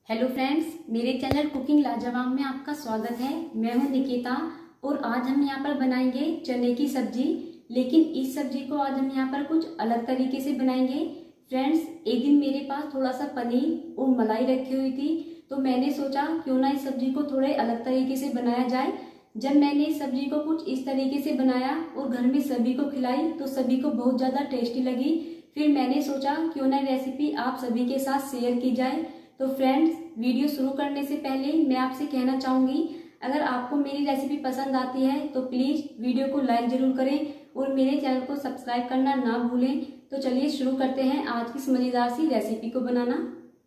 Hello friends, मेरे channel cooking Lajawab में आपका स्वागत है। मैं हूं निकिता और आज हम यहां पर बनाएंगे चने की सब्जी। लेकिन इस सब्जी को आज हम यहां पर कुछ अलग तरीके से बनाएंगे। फ्रेंड्स, एक दिन मेरे पास थोड़ा सा पनीर और मलाई रखी हुई थी, तो मैंने सोचा क्यों ना इस सब्जी को थोड़े अलग तरीके से बनाया जाए। जब मैंने इस सब्जी को कुछ इस तरीके से बनाया और घर में सभी को खिलाई तो सभी को बहुत ज़्यादा टेस्टी लगी। फिर मैंने सोचा क्यों ना रेसिपी आप सभी के साथ शेयर की जाए। तो फ्रेंड्स, वीडियो शुरू करने से पहले मैं आपसे कहना चाहूँगी, अगर आपको मेरी रेसिपी पसंद आती है तो प्लीज़ वीडियो को लाइक ज़रूर करें और मेरे चैनल को सब्सक्राइब करना ना भूलें। तो चलिए शुरू करते हैं आज की इस मज़ेदार सी रेसिपी को बनाना।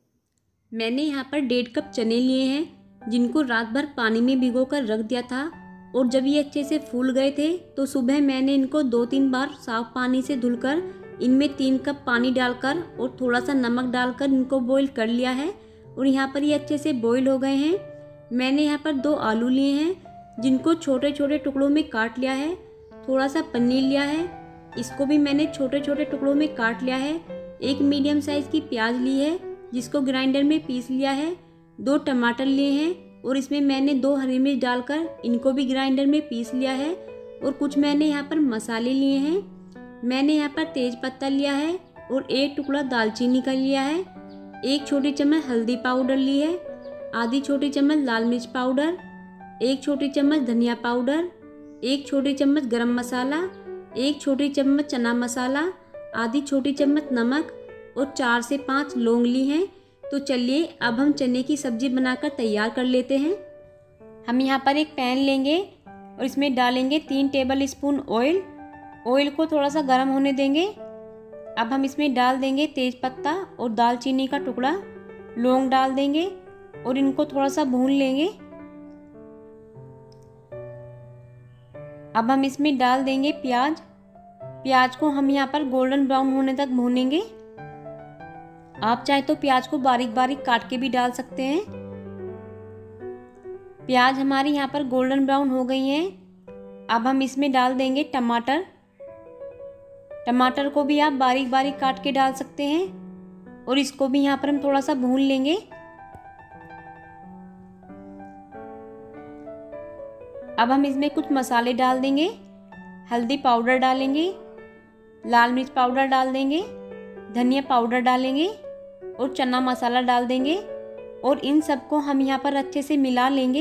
मैंने यहाँ पर 1.5 कप चने लिए हैं, जिनको रात भर पानी में भिगो कर रख दिया था। और जब ये अच्छे से फूल गए थे तो सुबह मैंने इनको 2-3 बार साफ पानी से धुलकर इनमें 3 कप पानी डालकर और थोड़ा सा नमक डालकर इनको बॉईल कर लिया है। और यहाँ पर ये अच्छे से बॉईल हो गए हैं। मैंने यहाँ पर 2 आलू लिए हैं, जिनको छोटे छोटे टुकड़ों में काट लिया है। थोड़ा सा पनीर लिया है, इसको भी मैंने छोटे छोटे टुकड़ों में काट लिया है। एक मीडियम साइज़ की प्याज ली है, जिसको ग्राइंडर में पीस लिया है। 2 टमाटर लिए हैं और इसमें मैंने 2 हरी मिर्च डालकर इनको भी ग्राइंडर में पीस लिया है। और कुछ मैंने यहाँ पर मसाले लिए हैं। मैंने यहाँ पर तेज पत्ता लिया है और 1 टुकड़ा दालचीनी का लिया है। 1 छोटी चम्मच हल्दी पाउडर ली है, आधी छोटी चम्मच लाल मिर्च पाउडर, 1 छोटी चम्मच धनिया पाउडर, 1 छोटी चम्मच गरम मसाला, 1 छोटी चम्मच चना मसाला, आधी छोटी चम्मच नमक और 4 से 5 लौंग ली हैं। तो चलिए अब हम चने की सब्जी बनाकर तैयार कर लेते हैं। हम यहाँ पर एक पैन लेंगे और इसमें डालेंगे 3 टेबल स्पून ऑयल। ऑयल को थोड़ा सा गर्म होने देंगे। अब हम इसमें डाल देंगे तेज पत्ता और दालचीनी का टुकड़ा, लौंग डाल देंगे और इनको थोड़ा सा भून लेंगे। अब हम इसमें डाल देंगे प्याज। प्याज को हम यहाँ पर गोल्डन ब्राउन होने तक भूनेंगे। आप चाहे तो प्याज को बारीक बारीक काट के भी डाल सकते हैं। प्याज हमारी यहाँ पर गोल्डन ब्राउन हो गई हैं। अब हम इसमें डाल देंगे टमाटर। टमाटर को भी आप बारीक बारीक काट के डाल सकते हैं और इसको भी यहाँ पर हम थोड़ा सा भून लेंगे। अब हम इसमें कुछ मसाले डाल देंगे। हल्दी पाउडर डालेंगे, लाल मिर्च पाउडर डाल देंगे, धनिया पाउडर डालेंगे और चना मसाला डाल देंगे। और इन सबको हम यहाँ पर अच्छे से मिला लेंगे।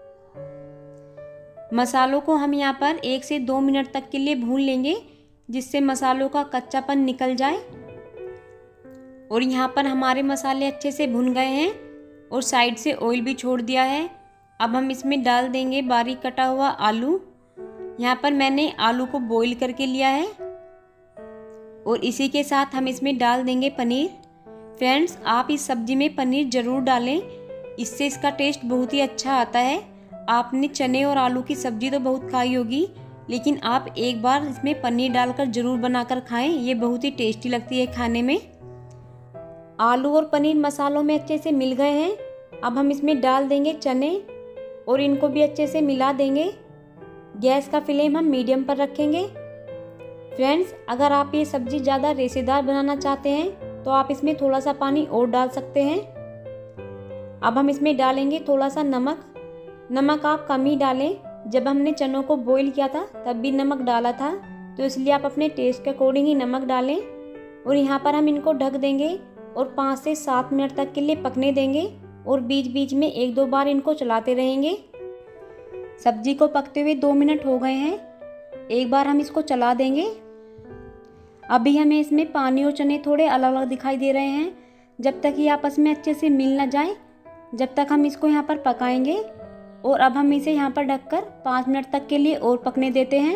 मसालों को हम यहाँ पर 1 से 2 मिनट तक के लिए भून लेंगे, जिससे मसालों का कच्चापन निकल जाए। और यहाँ पर हमारे मसाले अच्छे से भुन गए हैं और साइड से ऑयल भी छोड़ दिया है। अब हम इसमें डाल देंगे बारीक कटा हुआ आलू। यहाँ पर मैंने आलू को बॉईल करके लिया है और इसी के साथ हम इसमें डाल देंगे पनीर। फ्रेंड्स, आप इस सब्जी में पनीर ज़रूर डालें, इससे इसका टेस्ट बहुत ही अच्छा आता है। आपने चने और आलू की सब्जी तो बहुत खाई होगी, लेकिन आप एक बार इसमें पनीर डालकर ज़रूर बनाकर खाएं, ये बहुत ही टेस्टी लगती है खाने में। आलू और पनीर मसालों में अच्छे से मिल गए हैं। अब हम इसमें डाल देंगे चने और इनको भी अच्छे से मिला देंगे। गैस का फ्लेम हम मीडियम पर रखेंगे। फ्रेंड्स, अगर आप ये सब्जी ज़्यादा रेशेदार बनाना चाहते हैं तो आप इसमें थोड़ा सा पानी और डाल सकते हैं। अब हम इसमें डालेंगे थोड़ा सा नमक। नमक आप कम ही डालें, जब हमने चनों को बॉईल किया था तब भी नमक डाला था, तो इसलिए आप अपने टेस्ट के अकॉर्डिंग ही नमक डालें। और यहाँ पर हम इनको ढक देंगे और 5 से 7 मिनट तक के लिए पकने देंगे और बीच बीच में 1-2 बार इनको चलाते रहेंगे। सब्जी को पकते हुए 2 मिनट हो गए हैं। एक बार हम इसको चला देंगे। अभी हमें इसमें पानी और चने थोड़े अलग अलग दिखाई दे रहे हैं। जब तक ये आपस में अच्छे से मिल ना जाए, जब तक हम इसको यहाँ पर पकाएंगे। और अब हम इसे यहाँ पर ढककर 5 मिनट तक के लिए और पकने देते हैं।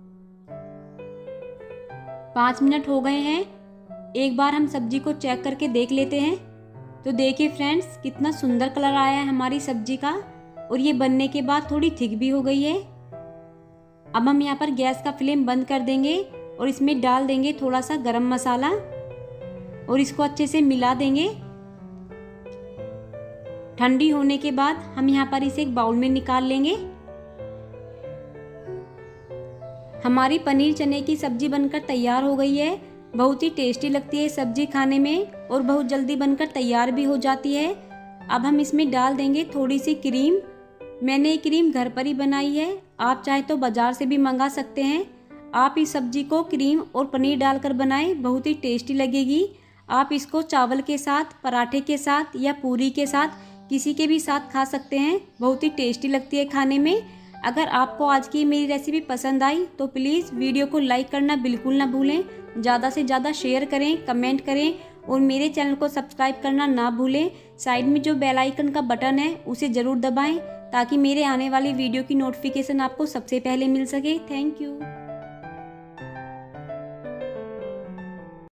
5 मिनट हो गए हैं। एक बार हम सब्जी को चेक करके देख लेते हैं। तो देखिए फ्रेंड्स, कितना सुंदर कलर आया है हमारी सब्जी का और ये बनने के बाद थोड़ी थिक भी हो गई है। अब हम यहाँ पर गैस का फ्लेम बंद कर देंगे और इसमें डाल देंगे थोड़ा सा गरम मसाला और इसको अच्छे से मिला देंगे। ठंडी होने के बाद हम यहाँ पर इसे एक बाउल में निकाल लेंगे। हमारी पनीर चने की सब्जी बनकर तैयार हो गई है। बहुत ही टेस्टी लगती है सब्जी खाने में और बहुत जल्दी बनकर तैयार भी हो जाती है। अब हम इसमें डाल देंगे थोड़ी सी क्रीम। मैंने ये क्रीम घर पर ही बनाई है, आप चाहे तो बाजार से भी मंगा सकते हैं। आप इस सब्जी को क्रीम और पनीर डालकर बनाएं, बहुत ही टेस्टी लगेगी। आप इसको चावल के साथ, पराठे के साथ या पूरी के साथ किसी के भी साथ खा सकते हैं, बहुत ही टेस्टी लगती है खाने में। अगर आपको आज की मेरी रेसिपी पसंद आई तो प्लीज़ वीडियो को लाइक करना बिल्कुल ना भूलें, ज़्यादा से ज़्यादा शेयर करें, कमेंट करें और मेरे चैनल को सब्सक्राइब करना ना भूलें। साइड में जो बेल आइकन का बटन है उसे ज़रूर दबाएं ताकि मेरे आने वाली वीडियो की नोटिफिकेशन आपको सबसे पहले मिल सके। Thank you.